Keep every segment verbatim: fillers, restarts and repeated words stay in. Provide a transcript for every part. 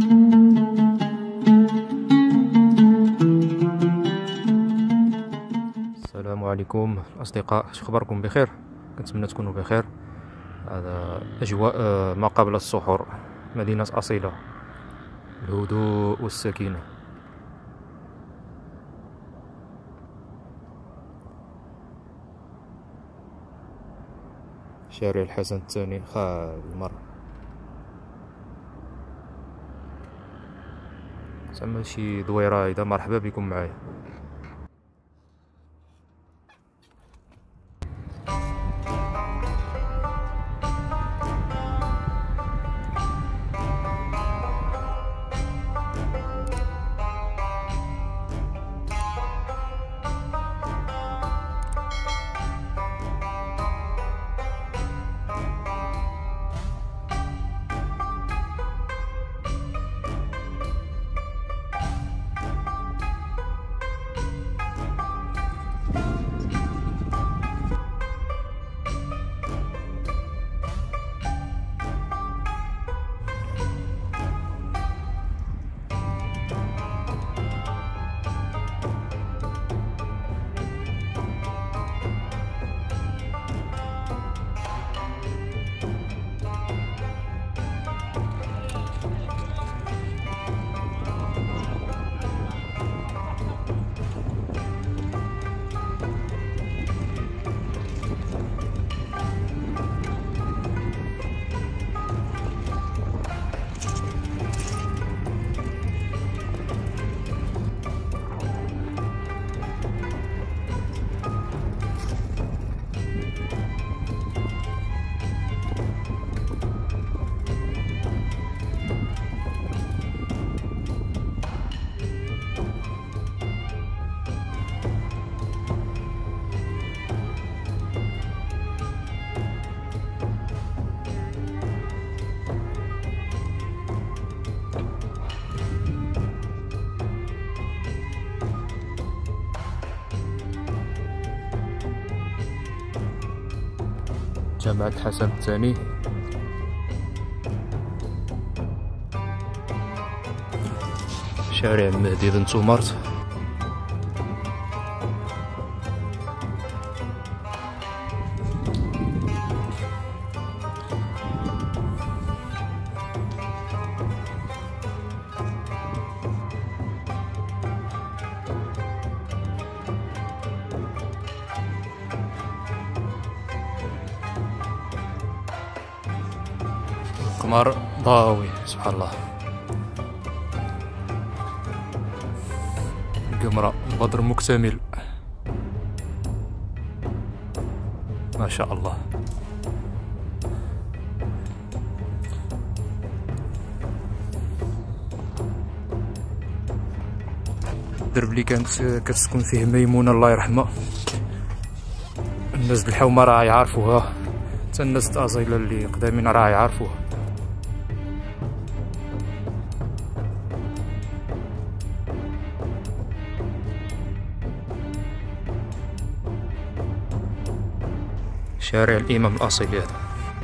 السلام عليكم اصدقاء، اش اخباركم؟ بخير؟ كنتمنى تكونوا بخير. هذا اجواء آه، ما قبل السحور، مدينة اصيلة، الهدوء والسكينة. شارع الحسن الثاني خالي المرة، زعما شي دويرة هيدا. مرحبا بكم معايا. جامعة الحسن الثاني، شارع مهدي بن سمرت. قمر ضاوي سبحان الله، القمرة البدر مكتمل ما شاء الله. الدرب اللي كانت كتسكن فيه ميمونة الله يرحمها، الناس د الحومة راه يعرفوها، حتى الناس د أصيلة اللي قدامين راه يعرفوها. شارع الإمام الأصيل هذا.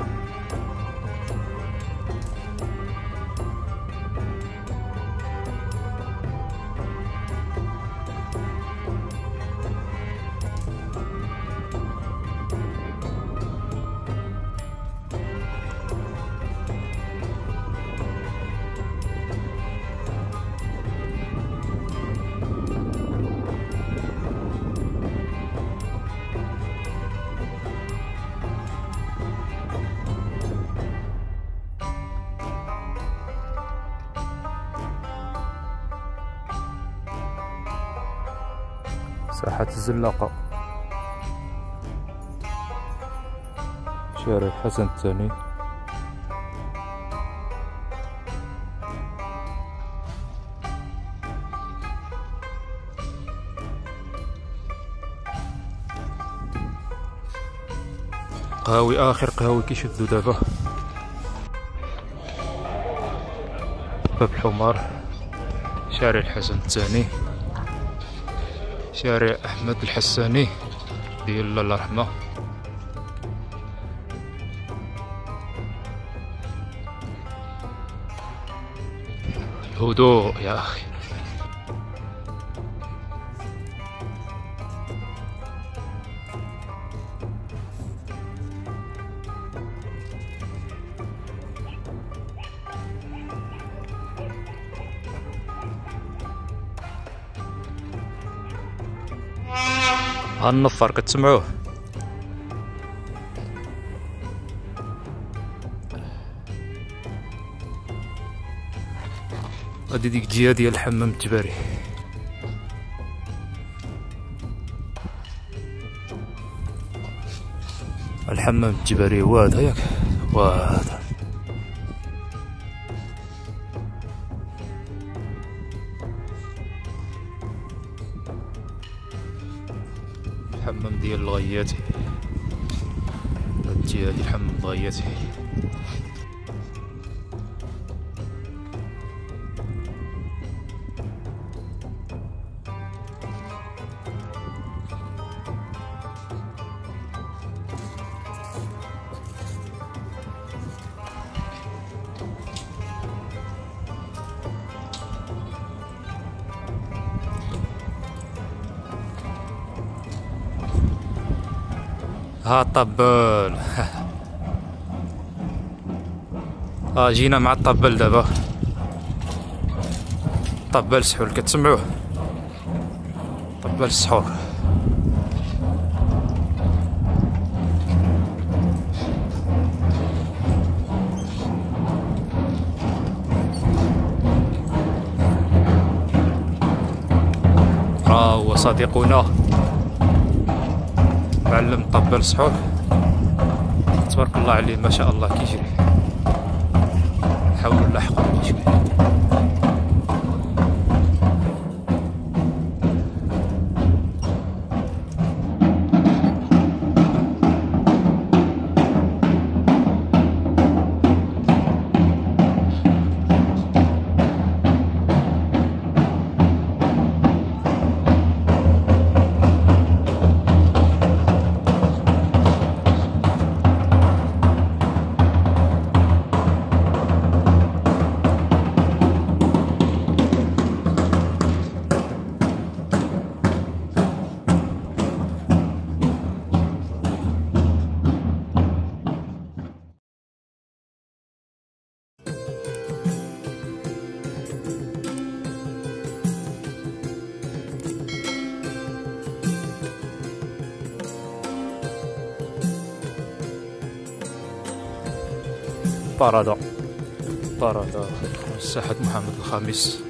ساحة الزلاقة، شارع الحسن الثاني. قهاوي آخر قهاوي كيشدو دابا، باب الحمار، شارع الحسن الثاني، شارع أحمد الحساني ديال الله يرحمه. هدوء يا أخي. ها النفر كتسمعوه؟ هادي ديك الجهة ديال الحمام التباري. الحمام التباري هو هذا ياك، هو هذا. الحمام ديال الغياتي، هاد الجهة ديال الحمام الغياتي. ها الطبال. ها جينا مع الطبال دابا. طبال السحول كتسمعوه؟ طبال السحور. ها هو صديقنا معلم طبال السحور، تبارك الله عليه ما شاء الله كيجري، حول ولا حق ولا شي. بارادة بارادة ساحة محمد الخامس.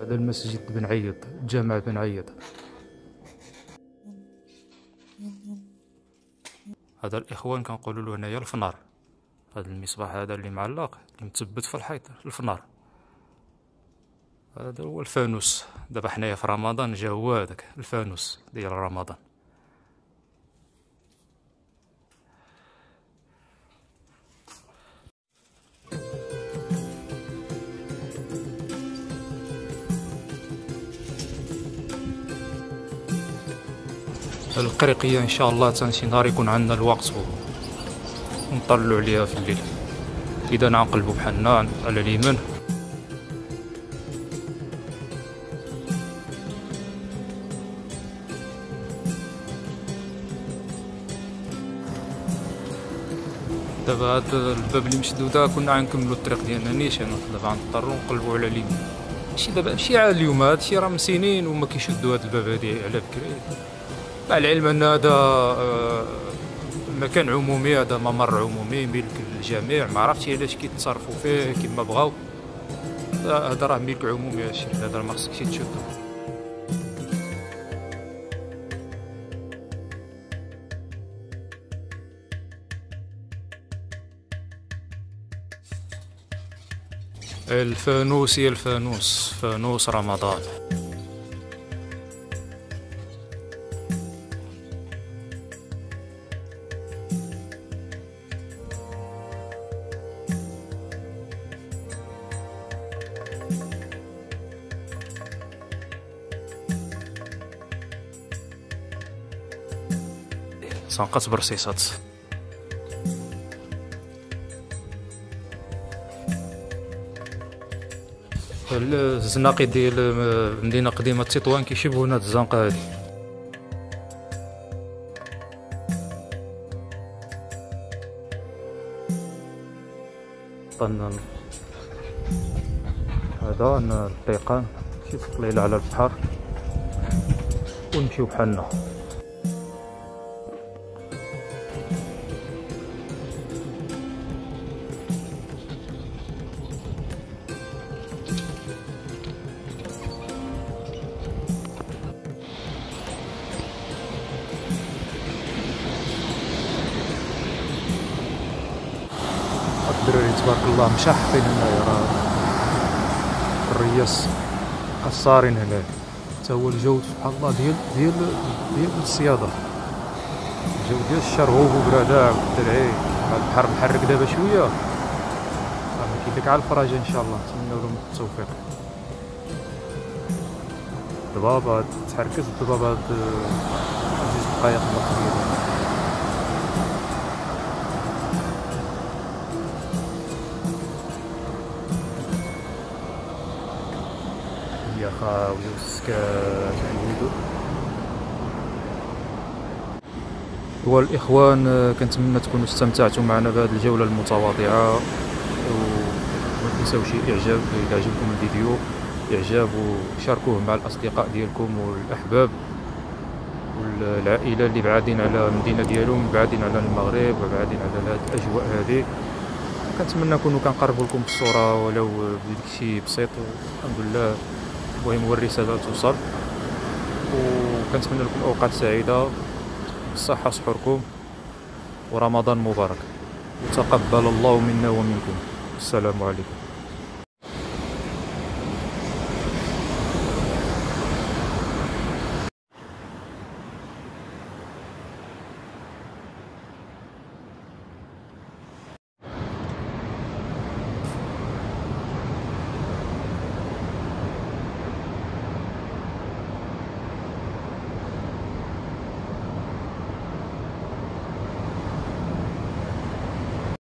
هذا المسجد بن عيض، جامع بن عيض. هذا الاخوان كنقولوا له هنايا الفنار. هذا المصباح هذا اللي معلق اللي مثبت في الحيط الفنار، هذا هو الفانوس. دابا حنايا في رمضان جا هو هذاك الفانوس ديال رمضان. القريقية ان شاء الله تنشي نهار يكون عندنا الوقت ونطلعوا عليها في الليل. اذا نعقلبوا بحالنا على اليمين. دابا هاد الباب اللي مشدود كنا غنكملوا الطريق ديالنا نيشان، دابا غنضطروا نقلبوا على اليمين. ماشي دابا ماشي عاد اليوم، هادشي راه من سنين وما كيشدوا هاد الباب هادي على بكري، مع العلم ان هذا مكان عمومي، هذا ممر عمومي ملك الجميع. ما عرفتش علاش كيتصرفوا فيه كما بغاو. هذا راه ملك عمومي، هادشي هذا ما خصكش تشدو. الفانوس يا الفانوس، فانوس رمضان. صنقة برصيصات. الزناقي ديال مدينة قديمة تطوان كيشبهوا هاد الزنقة هادي. طن هذا نطيقان شي تقليلة على البحر ونمشيو بحالنا. الدراري تبارك الله مشحطين هنايا، راه الرياس قصارين هنايا. حتى هو الجو سبحان الله ديال ديال ديال الصيادة، الجو ديال الشرهوب وبرادع والدرعي. البحر محرك دابا شوية، راه ما كاين لك على الفرجة ان شاء الله. نتمنوا لهم التوفيق. ضبابة تحركت الضبابة هاد جوج دقايق الماضيين. يا خاوي والسكات عندو. والإخوان كنتمنى تكونوا استمتعتوا معنا بهذه الجولة المتواضعة، وما تنساوش إعجاب إذا عجبكم الفيديو، إعجاب وشاركوه مع الأصدقاء ديالكم والأحباب والعائلة اللي بعادين على المدينة ديالهم، بعادين على المغرب وبعادين على هذه الأجواء هذه. كنتمنى نكونوا كنقربوا لكم بالصورة ولو بشي بسيط. الحمد لله المهم هو الرسالة توصل، وكنتمنى لكم أوقات سعيدة بالصحة سحوركم، ورمضان مبارك، وتقبل الله منا ومنكم. السلام عليكم.